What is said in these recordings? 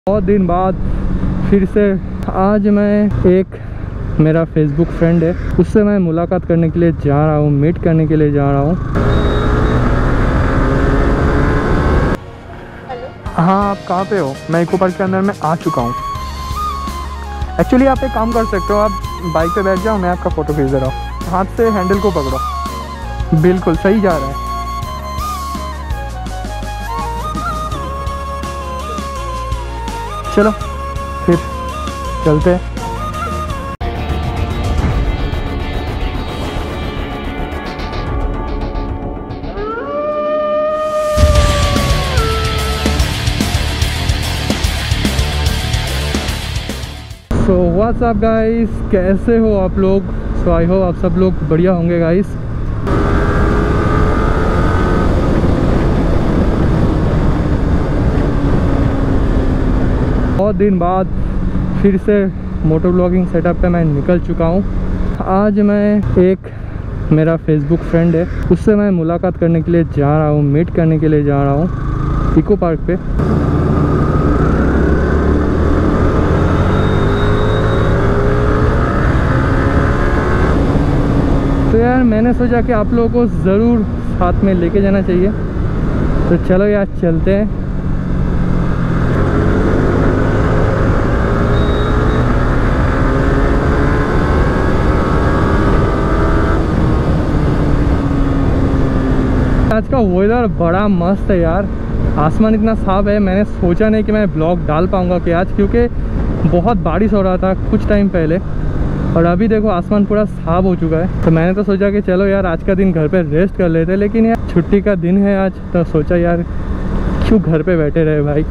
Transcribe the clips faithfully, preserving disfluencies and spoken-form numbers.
बहुत दिन बाद फिर से आज मैं एक मेरा फेसबुक फ्रेंड है, उससे मैं मुलाकात करने के लिए जा रहा हूँ, मीट करने के लिए जा रहा हूँ। हाँ, आप कहाँ पे हो? मैं इको पार्क के अंदर में आ चुका हूँ। एक्चुअली आप एक काम कर सकते हो, आप बाइक पे बैठ जाओ, मैं आपका फ़ोटो खींच दे रहा हूँ। हाथ से हैंडल को पकड़ो, बिल्कुल सही जा रहा है। चलो फिर चलते हैं। सो व्हाट्स अप गाइस, कैसे हो आप लोग? सो आई होप आप सब लोग बढ़िया होंगे गाइस। बहुत दिन बाद फिर से मोटो ब्लॉगिंग सेटअप पे मैं निकल चुका हूँ। आज मैं एक मेरा फेसबुक फ्रेंड है, उससे मैं मुलाकात करने के लिए जा रहा हूँ, मीट करने के लिए जा रहा हूँ इको पार्क पे। तो यार मैंने सोचा कि आप लोगों को ज़रूर साथ में लेके जाना चाहिए, तो चलो यार चलते हैं। आज का वेदर बड़ा मस्त है यार, आसमान इतना साफ है। मैंने सोचा नहीं कि मैं ब्लॉग डाल पाऊँगा कि आज, क्योंकि बहुत बारिश हो रहा था कुछ टाइम पहले, और अभी देखो आसमान पूरा साफ हो चुका है। तो मैंने तो सोचा कि चलो यार आज का दिन घर पे रेस्ट कर लेते, लेकिन यार छुट्टी का दिन है आज, तो सोचा यार क्यों घर पे बैठे रहे भाई।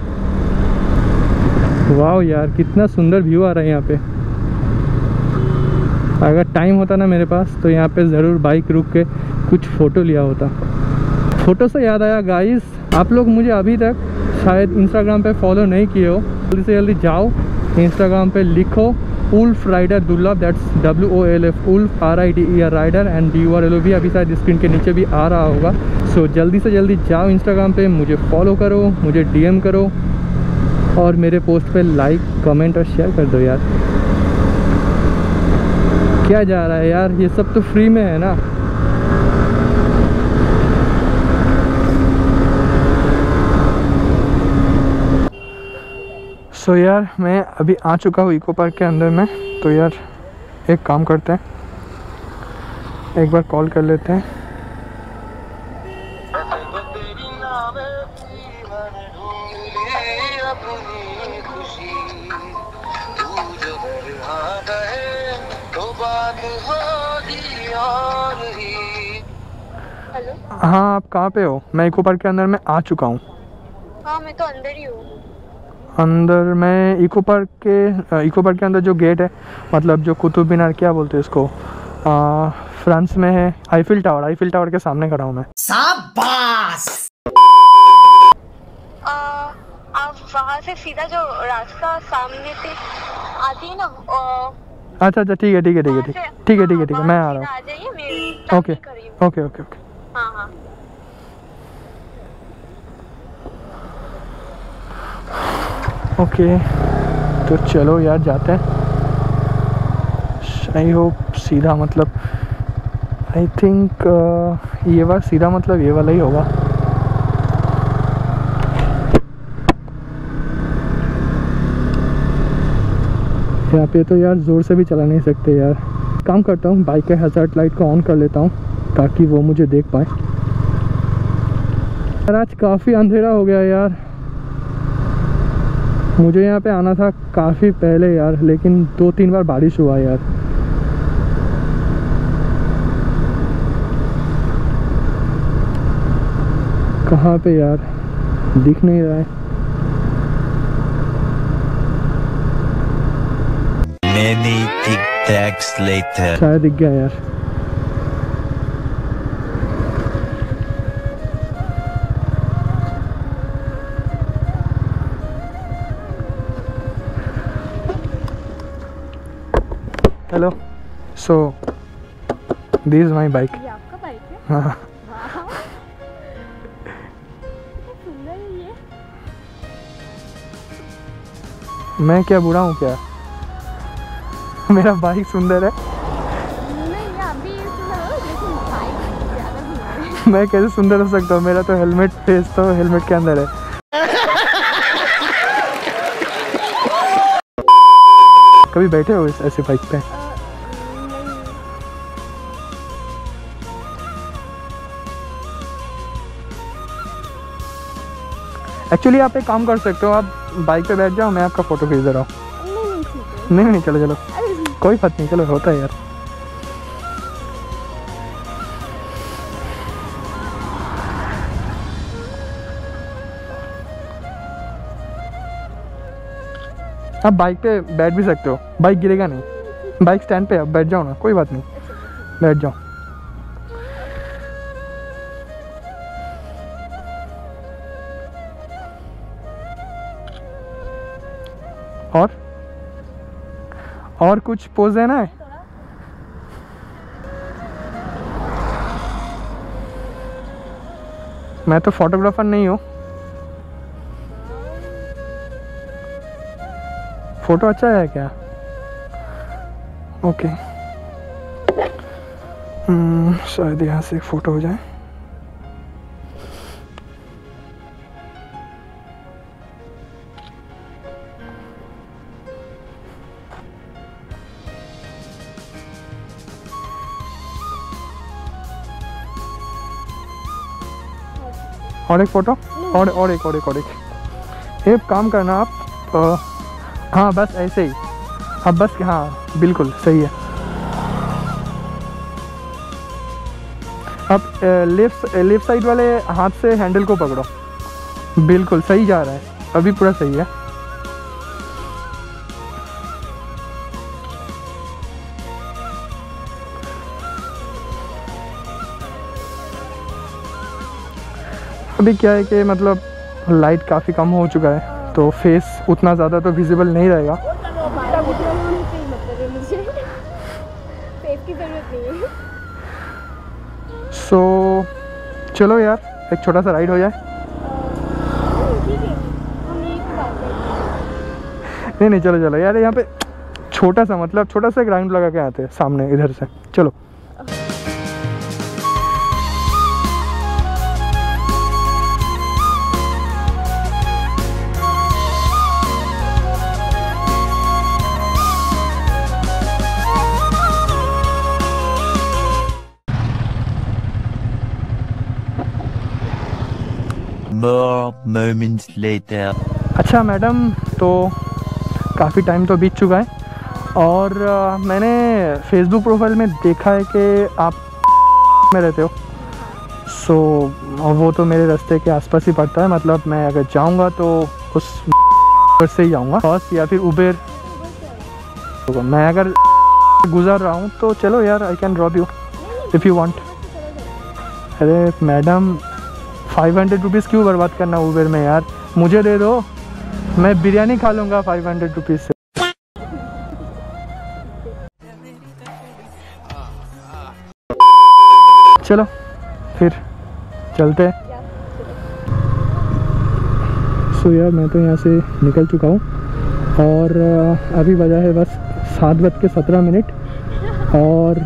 वाह यार कितना सुंदर व्यू आ रहा है यहाँ पे। अगर टाइम होता ना मेरे पास तो यहाँ पे ज़रूर बाइक रुक के कुछ फ़ोटो लिया होता। फ़ोटो से याद आया गाइस, आप लोग मुझे अभी तक शायद इंस्टाग्राम पे फॉलो नहीं किए हो, जल्दी से जल्दी जाओ इंस्टाग्राम पे, लिखो wolf rider Durlabh, that's W O L F wolf R I D E R rider, and D U R L O भी अभी शायद स्क्रीन के नीचे भी आ रहा होगा। सो so, जल्दी से जल्दी जाओ इंस्टाग्राम पे, मुझे फॉलो करो, मुझे डी एम करो, और मेरे पोस्ट पे लाइक कमेंट और शेयर कर दो यार। क्या जा रहा है यार, ये सब तो फ्री में है ना। सो so यार मैं अभी आ चुका हूँ इको पार्क के अंदर में। तो यार एक काम करते हैं, एक बार कॉल कर लेते हैं। हेलो। हाँ, आप कहाँ पे हो? मैं इको पार्क के अंदर में आ चुका हूँ। हाँ मैं तो अंदर ही हूँ। अंदर में इको पार्क के इको पार्क के अंदर जो गेट है, मतलब जो कुतुब मीनार क्या बोलते हैं इसको, आ, फ्रांस में है, आईफिल टावर, आईफिल टावर के सामने खड़ा हूँ मैं। शाबाश। आप वहाँ से सीधा जो रास्ता सामने से आती है ना। आ, अच्छा अच्छा ठीक है ठीक है ठीक है ठीक है ठीक है ठीक है ठीक है मैं आ रहा हूँ। आ जाइए, मेरी ओके ओके ओके ओके। हाँ हाँ ओके तो चलो यार जाते हैं। आई होप सीधा मतलब, आई थिंक ये बार सीधा मतलब ये वाला ही होगा। यहाँ पे तो यार ज़ोर से भी चला नहीं सकते यार। काम करता हूँ, बाइक के हैज़ार्ड लाइट को ऑन कर लेता हूँ ताकि वो मुझे देख पाए। यार आज काफ़ी अंधेरा हो गया यार, मुझे यहाँ पे आना था काफ़ी पहले यार, लेकिन दो तीन बार बारिश हुआ यार। कहाँ पे यार, दिख नहीं रहा है। Many tic-tacs later. शायद दिख गया यार। Hello, so this is my bike. ये आपका बाइक है? हाँ सुंदर है ये। मैं क्या बुरा हूँ क्या? मेरा बाइक सुंदर है। नहीं आप भी सुंदर हो लेकिन बाइक ज़्यादा सुंदर है। मैं कैसे सुंदर हो सकता हूँ? मेरा तो हेलमेट फेस तो हेलमेट के अंदर है। कभी बैठे हो इस ऐसे बाइक पे? एक्चुअली आप एक काम कर सकते हो, आप बाइक पे बैठ जाओ, मैं आपका फ़ोटो खींच दे रहा हूँ। नहीं नहीं ठीक है। नहीं नहीं चलो चलो, कोई बात नहीं, चलो होता है यार। आप बाइक पे बैठ भी सकते हो, बाइक गिरेगा नहीं। बाइक स्टैंड पे आप बैठ जाओ ना, कोई बात नहीं, बैठ जाओ। और और कुछ पोज देना है? मैं तो फोटोग्राफर नहीं हूँ। फोटो अच्छा है क्या? ओके, हम्म, शायद यहाँ से एक फ़ोटो हो जाए। और एक फ़ोटो, और और एक और एक और एक एक काम करना आप, आ, हाँ बस ऐसे ही, अब बस, हाँ बिल्कुल सही है। अब लेफ्ट लेफ्ट साइड वाले हाथ से हैंडल को पकड़ो, बिल्कुल सही जा रहा है, अभी पूरा सही है। अभी क्या है कि मतलब लाइट काफ़ी कम हो चुका है, तो फेस उतना ज़्यादा तो विजिबल नहीं रहेगा। सो so, चलो यार एक छोटा सा राइड हो जाए। नहीं नहीं चलो चलो यार, यहाँ पे छोटा सा मतलब छोटा सा एक राउंड लगा के आते हैं सामने इधर से, चलो। More moments later. अच्छा मैडम, तो काफ़ी टाइम तो बीत चुका है और आ, मैंने फेसबुक प्रोफाइल में देखा है कि आप में रहते हो। सो वो तो मेरे रास्ते के आसपास ही पड़ता है, मतलब मैं अगर जाऊंगा तो उस से ही जाऊंगा, बस या फिर उबेर। तो मैं अगर गुजर रहा हूँ तो चलो यार, I can drop you if you want. अरे मैडम, फाइव हंड्रेड रुपीज़ क्यों बर्बाद करना उबेर में यार, मुझे दे दो, मैं बिरयानी खा लूँगा फाइव हंड्रेड रुपीज़ से। चलो फिर चलते हैं। सो यार मैं तो यहाँ से निकल चुका हूँ और अभी बजा है बस सात बज के सत्रह मिनट और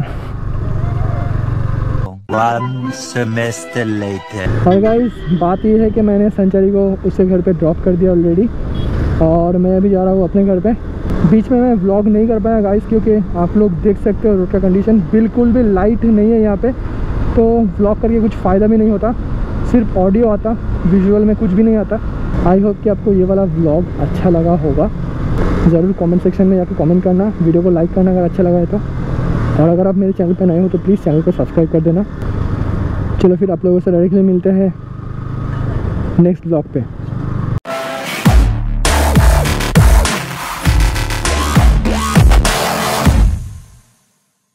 One semester later. और गाइस बात ये है कि मैंने संचारी को उसके घर पे ड्रॉप कर दिया ऑलरेडी और मैं अभी जा रहा हूँ अपने घर पे। बीच में मैं व्लॉग नहीं कर पाया गाइस, क्योंकि आप लोग देख सकते हो रोड का कंडीशन बिल्कुल भी लाइट नहीं है यहाँ पे, तो व्लॉग करके कुछ फ़ायदा भी नहीं होता, सिर्फ ऑडियो आता, विजुअल में कुछ भी नहीं आता। आई होप कि आपको ये वाला व्लॉग अच्छा लगा होगा। ज़रूर कमेंट सेक्शन में जाकर कमेंट करना, वीडियो को लाइक करना अगर अच्छा लगा है तो, और अगर आप मेरे चैनल पर नए हो तो प्लीज़ चैनल को सब्सक्राइब कर देना। चलो फिर आप लोगों से डायरेक्टली मिलते हैं नेक्स्ट व्लॉग पे।